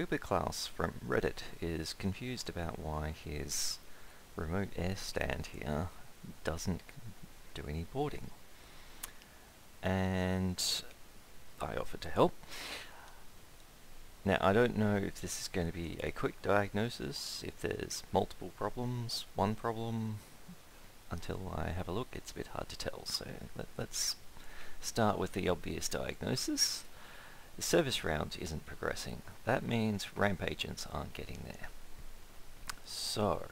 ueberklaus from Reddit is confused about why his remote air stand here doesn't do any boarding. And I offered to help. Now, I don't know if this is going to be a quick diagnosis, if there's multiple problems, one problem. Until I have a look, it's a bit hard to tell. So let's start with the obvious diagnosis. The service route isn't progressing. That means ramp agents aren't getting there. So,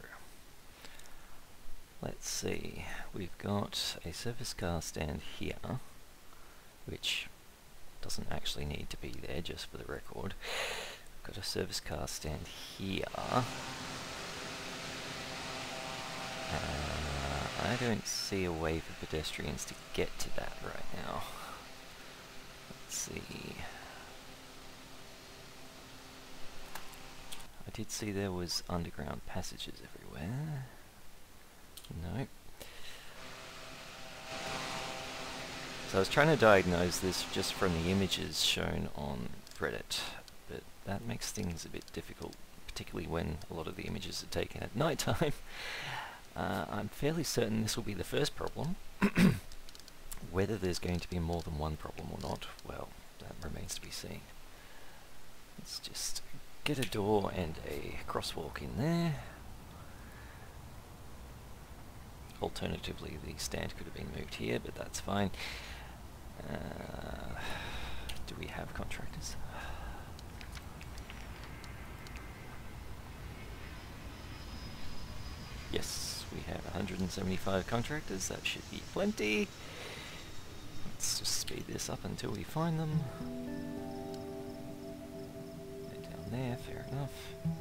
let's see. We've got a service car stand here, which doesn't actually need to be there, just for the record. We've got a service car stand here. I don't see a way for pedestrians to get to that right now. Let's see. I did see there was underground passages everywhere. No. So I was trying to diagnose this just from the images shown on Reddit, but that makes things a bit difficult, particularly when a lot of the images are taken at night time. I'm fairly certain this will be the first problem. Whether there's going to be more than one problem or not, well, that remains to be seen. Let's just get a door and a crosswalk in there. Alternatively, the stand could have been moved here, but that's fine. Do we have contractors? Yes, we have 175 contractors. That should be plenty. Let's just speed this up until we find them. They're down there, fair enough.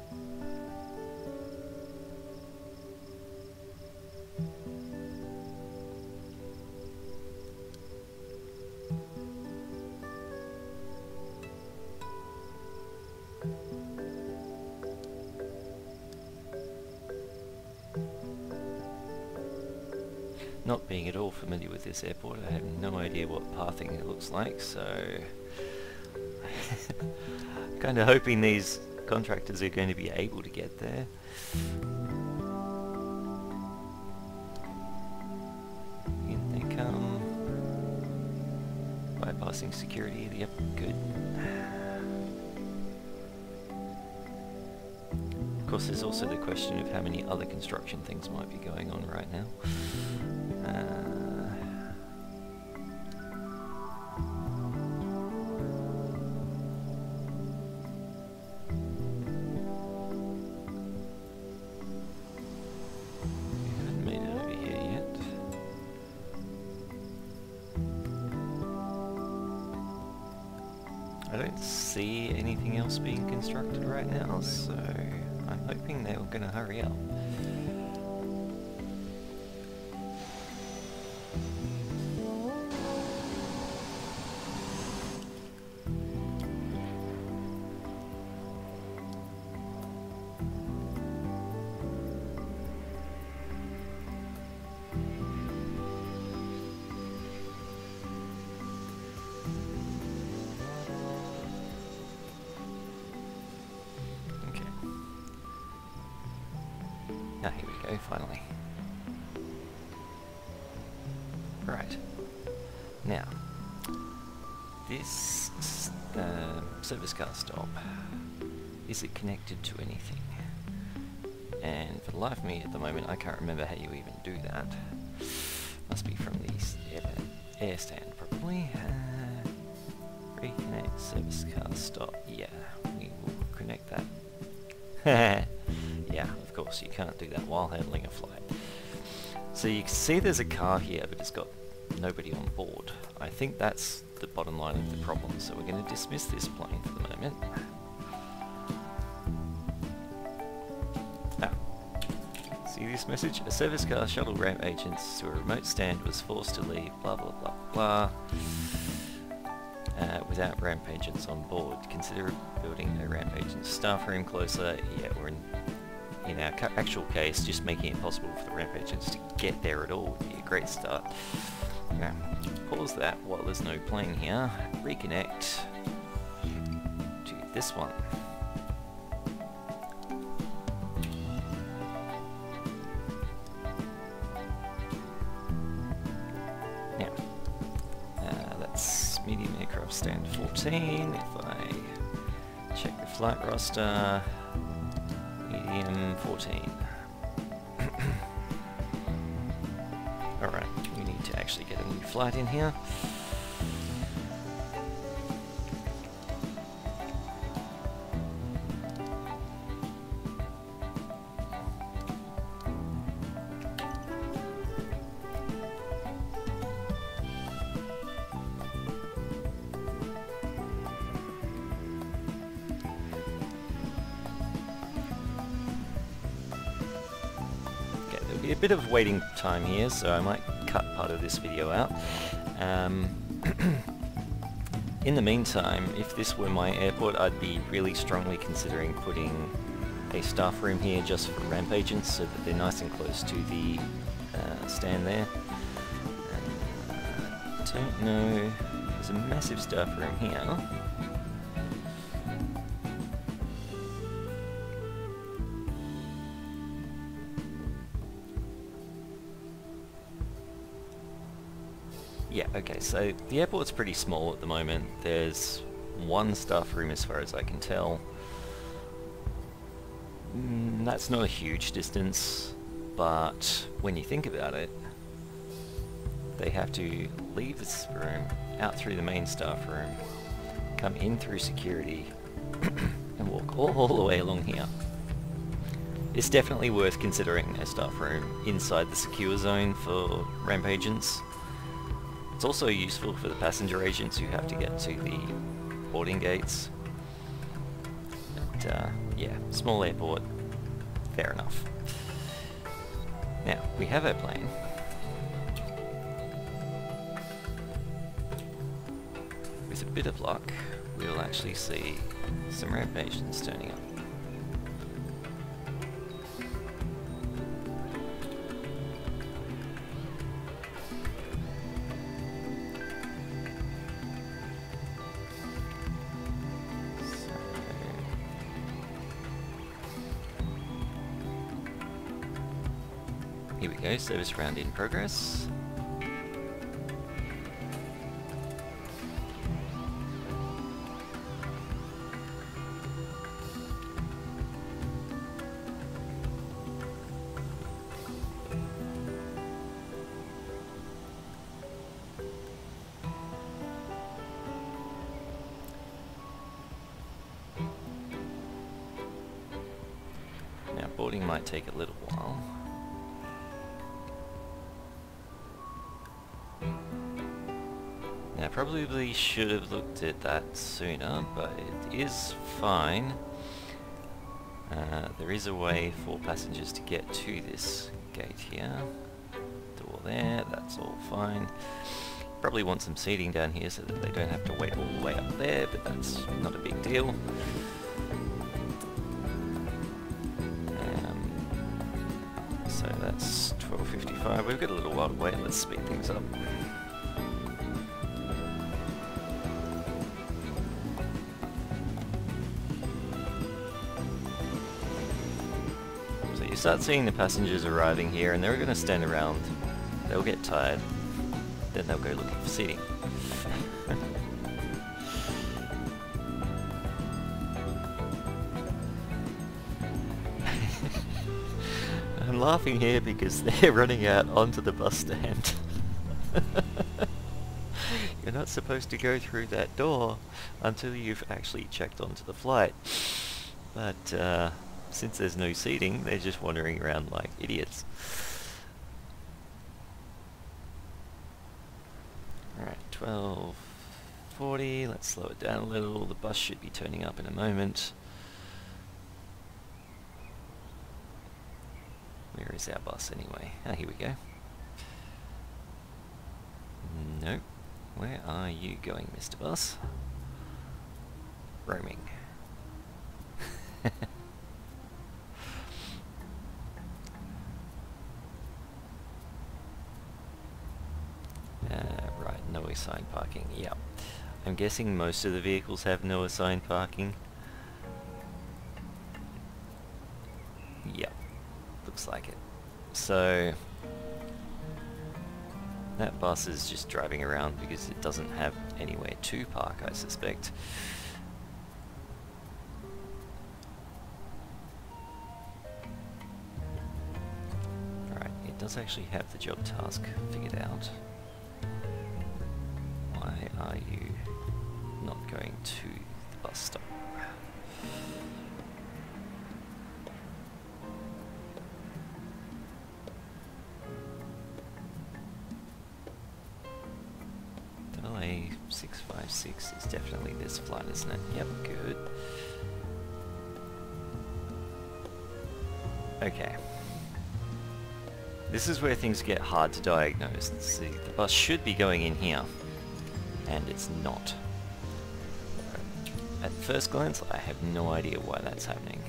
Not being at all familiar with this airport, I have no idea what pathing it looks like, so kind of hoping these contractors are going to be able to get there. In they come, bypassing security. Yep, good. Of course, there's also the question of how many other construction things might be going on right now. We haven't made it over here yet. I don't see anything else being constructed right now, so I'm hoping they're going to hurry up. Ah, here we go, finally. Right. Now, this service car stop, is it connected to anything? And for the life of me at the moment, I can't remember how you even do that. Must be from the air stand, probably. Reconnect service car stop. Yeah, we will connect that. Yeah, of course, you can't do that while handling a flight. So you can see there's a car here, but it's got nobody on board. I think that's the bottom line of the problem, so we're going to dismiss this plane for the moment. Now, see this message? A service car shuttle ramp agents to a remote stand was forced to leave, blah blah blah blah. Without ramp agents on board. Consider building a ramp agent staff room closer. Yeah, we're in our actual case, just making it possible for the ramp agents to get there at all would be a great start. Now, pause that while there's no plane here. Reconnect to this one. of stand 14. If I check the flight roster, medium 14. Alright, we need to actually get a new flight in here. A bit of waiting time here, so I might cut part of this video out. In the meantime, if this were my airport, I'd be really strongly considering putting a staff room here just for ramp agents, so that they're nice and close to the stand there. Don't know, there's a massive staff room here. Yeah, okay, so the airport's pretty small at the moment. There's one staff room as far as I can tell. That's not a huge distance, but when you think about it, they have to leave this room, out through the main staff room, come in through security, and walk all the way along here. It's definitely worth considering a staff room inside the secure zone for ramp agents. It's also useful for the passenger agents who have to get to the boarding gates. But, yeah, small airport, fair enough. Now, we have our plane. With a bit of luck, we'll actually see some ramp agents turning up. Here we go, service round in progress. Now boarding might take a little while. Now, probably should have looked at that sooner, but it is fine. There is a way for passengers to get to this gate here. Door there, that's all fine. Probably want some seating down here so that they don't have to wait all the way up there, but that's not a big deal. So that's 12:55. We've got a little while to wait. Let's speed things up. So you start seeing the passengers arriving here, and they're going to stand around. They'll get tired. Then they'll go looking for seating. I'm laughing here because they're running out onto the bus stand. You're not supposed to go through that door until you've actually checked onto the flight. But since there's no seating, they're just wandering around like idiots. Alright, 12:40, let's slow it down a little. The bus should be turning up in a moment. Where is our bus anyway? Ah, here we go. Nope. Where are you going, Mr. Bus? Roaming. Right, no assigned parking. Yep. I'm guessing most of the vehicles have no assigned parking. Yep. Looks like it. So That bus is just driving around because it doesn't have anywhere to park, I suspect. Alright, it does actually have the job task figured out. Why are you not going to the bus stop? A656 is definitely this flight, isn't it? Yep, good. Okay. This is where things get hard to diagnose. See, the bus should be going in here, and it's not. At first glance, I have no idea why that's happening.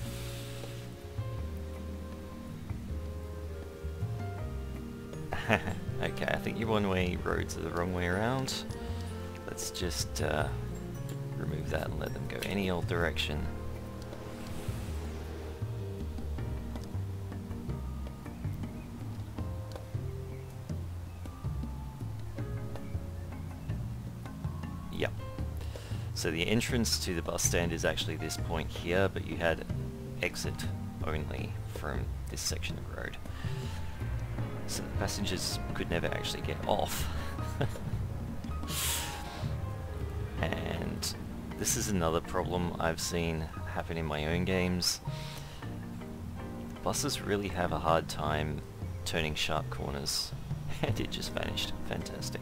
Okay, I think your one-way roads are the wrong way around. Let's just remove that and let them go any old direction. Yep. So the entrance to the bus stand is actually this point here, but you had exit only from this section of road. So the passengers could never actually get off. And this is another problem I've seen happen in my own games. Buses really have a hard time turning sharp corners, and it just vanished. Fantastic.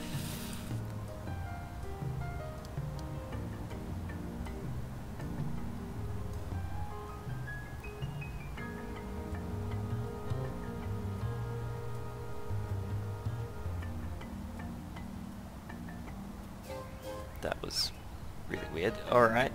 That was really weird. Alright.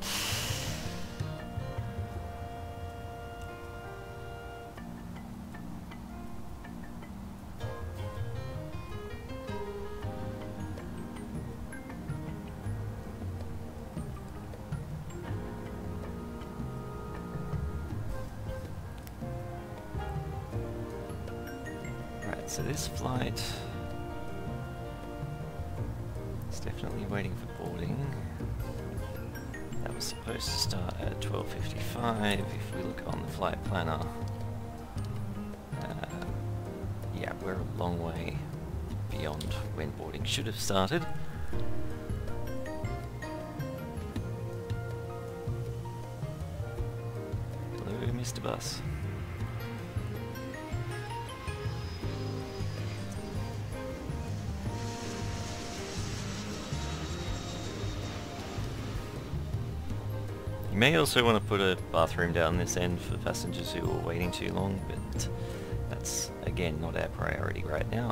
Right, so this flight is definitely waiting for boarding. That was supposed to start at 12:55 if we look on the flight planner. Yeah, we're a long way beyond when boarding should have started. Hello, Mr. Bus. You may also want to put a bathroom down this end for passengers who are waiting too long, but that's, again, not our priority right now.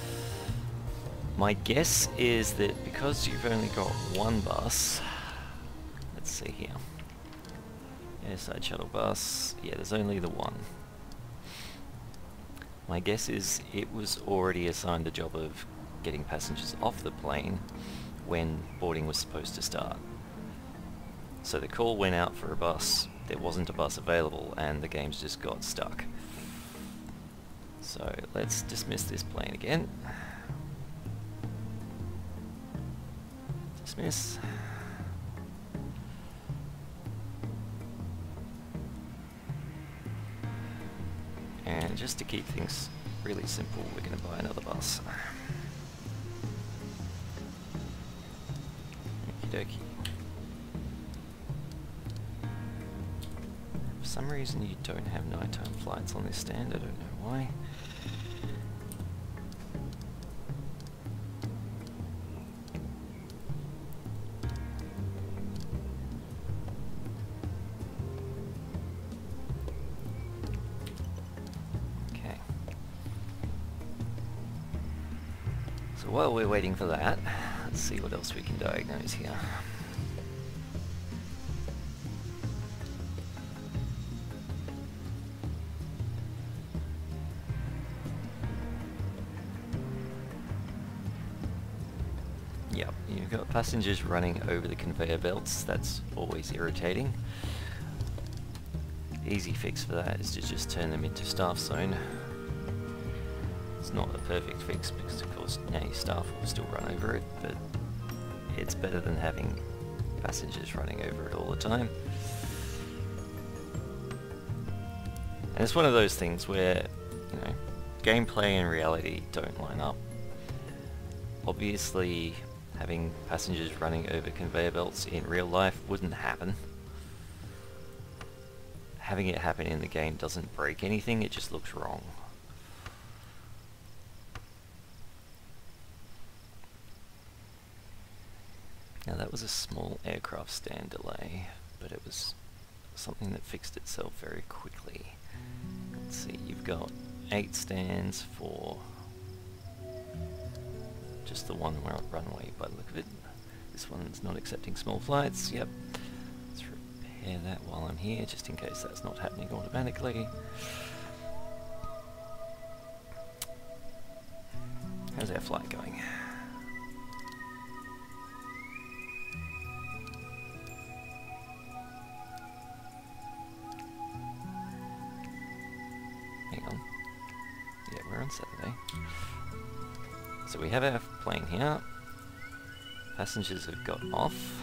My guess is that because you've only got one bus, let's see here, airside shuttle bus, yeah, there's only the one. My guess is it was already assigned the job of getting passengers off the plane when boarding was supposed to start. So the call went out for a bus, there wasn't a bus available, and the games just got stuck. So let's dismiss this plane again. Dismiss. And just to keep things really simple, we're going to buy another bus. Okie dokie. For some reason you don't have nighttime flights on this stand, I don't know why. Okay. So while we're waiting for that, let's see what else we can diagnose here. Yep, you've got passengers running over the conveyor belts. That's always irritating. Easy fix for that is to just turn them into staff zone. It's not a perfect fix because of course now your staff will still run over it, but it's better than having passengers running over it all the time. And it's one of those things where, you know, gameplay and reality don't line up. Obviously, having passengers running over conveyor belts in real life wouldn't happen. Having it happen in the game doesn't break anything, it just looks wrong. Now that was a small aircraft stand delay, but it was something that fixed itself very quickly. Let's see, you've got 8 stands for just the one runway by the look of it. This one's not accepting small flights, yep. Let's repair that while I'm here, just in case that's not happening automatically. How's our flight going? Hang on. Yeah, we're on Saturday. So we have our plane here. Passengers have got off.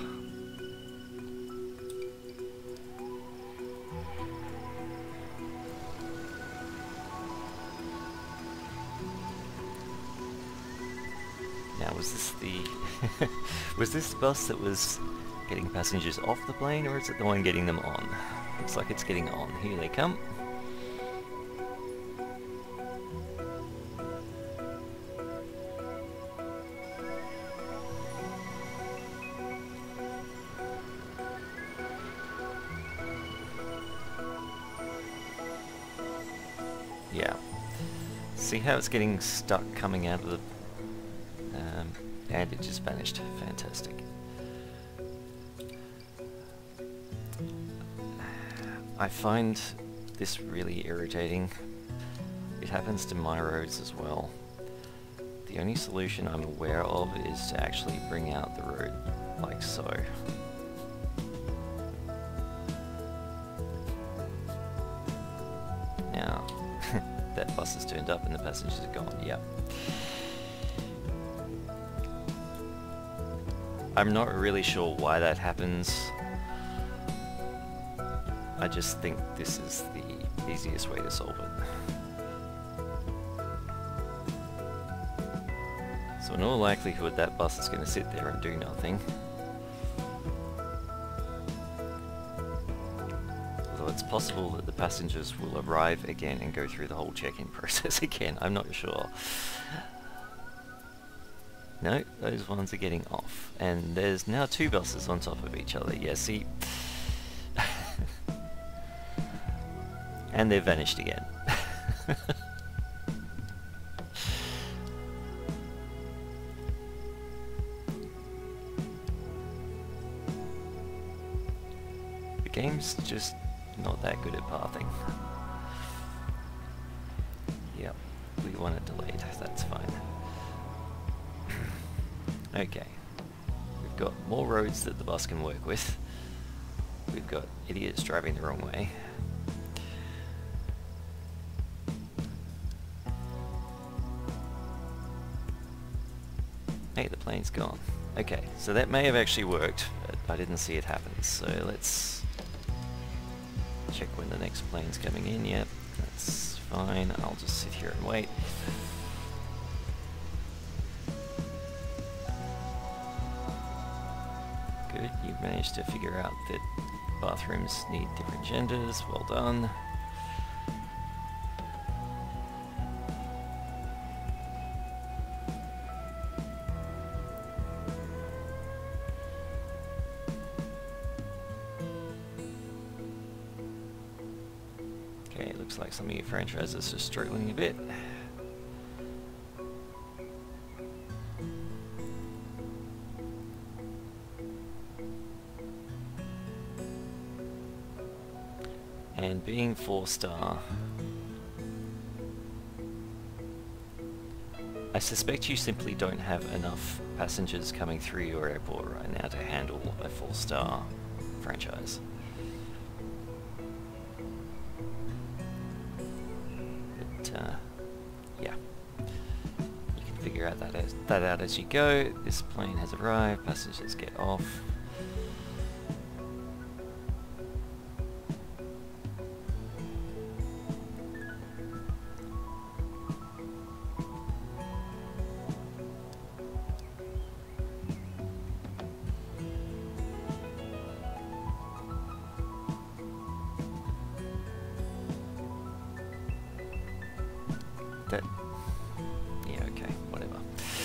Now was this the was this the bus that was getting passengers off the plane, or is it the one getting them on? Looks like it's getting on. Here they come. Yeah. See how it's getting stuck coming out of the... and it just vanished. Fantastic. I find this really irritating. It happens to my roads as well. The only solution I'm aware of is to actually bring out the road like so. Now, that bus has turned up and the passengers are gone, yep. I'm not really sure why that happens. I just think this is the easiest way to solve it. So in all likelihood that bus is going to sit there and do nothing. Although it's possible that the passengers will arrive again and go through the whole check-in process again, I'm not sure. No, those ones are getting off. And there's now 2 buses on top of each other. Yeah, see? And they've vanished again. The game's just not that good at pathing. Yep, we want it delayed, that's fine. Okay, we've got more roads that the bus can work with. We've got idiots driving the wrong way. Hey, the plane's gone. Okay, so that may have actually worked, but I didn't see it happen. So let's check when the next plane's coming in. Yep, that's fine. I'll just sit here and wait. Good, you've managed to figure out that bathrooms need different genders. Well done. Okay, it looks like some of your franchises are struggling a bit. And being 4-star, I suspect you simply don't have enough passengers coming through your airport right now to handle a 4-star franchise. But, yeah. figure out that out as you go. This plane has arrived, passengers get off. That, yeah, okay, whatever.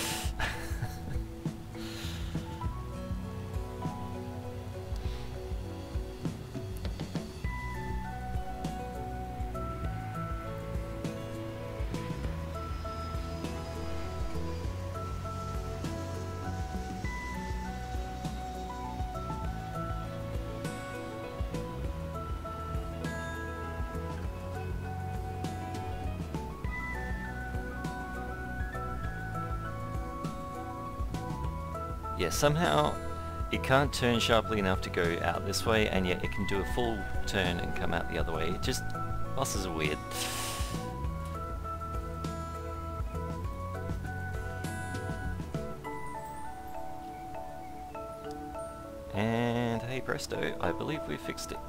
Yeah, somehow it can't turn sharply enough to go out this way, and yet it can do a full turn and come out the other way. It just, buses are weird. And hey presto, I believe we fixed it.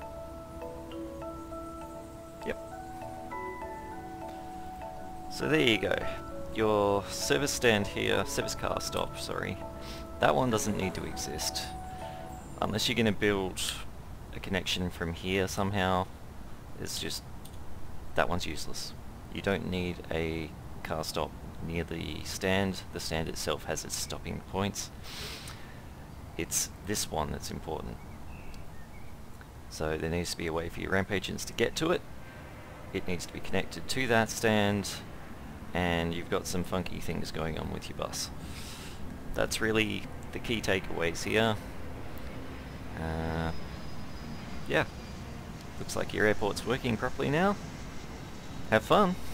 Yep. So there you go. Your service stand here, service car stop, sorry. That one doesn't need to exist. Unless you're going to build a connection from here somehow, it's just, that one's useless. You don't need a car stop near the stand. The stand itself has its stopping points. It's this one that's important. So there needs to be a way for your ramp agents to get to it. It needs to be connected to that stand, and you've got some funky things going on with your bus. That's really the key takeaways here. Yeah, looks like your airport's working properly now. Have fun!